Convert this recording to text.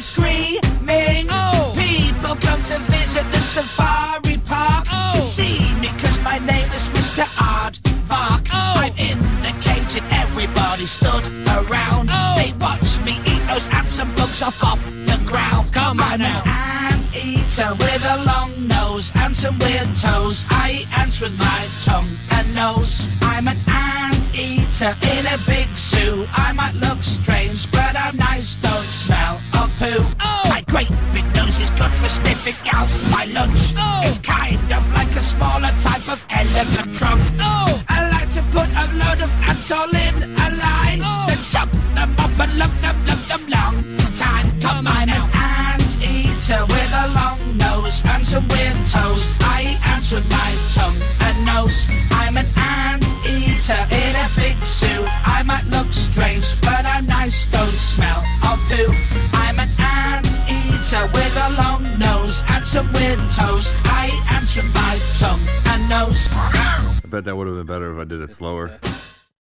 screaming. People come to visit the safari park to see me, cause my name is Mr. Aardvark. I'm in the cage and everybody stood around. They watch me eat those ants and bugs off the ground. Come on now. Eater with a long nose and some weird toes. I eat ants with my tongue and nose. I'm an ant eater in a big zoo. I might look strange, but I'm nice, don't smell of poo. My great big nose is good for sniffing out my lunch. It's kind of like a smaller type of elephant trunk. I like to put a load of ants all in a line, then suck them up and love them long time. Come on now. Eater with a long nose and some weird toes. I eat ants with my tongue and nose. I'm an ant eater in a big zoo. I might look strange, but I'm nice, don't smell of poo. I'm an ant eater with a long nose and some weird toes. I eat ants with my tongue and nose. I bet that would have been better if I did it slower.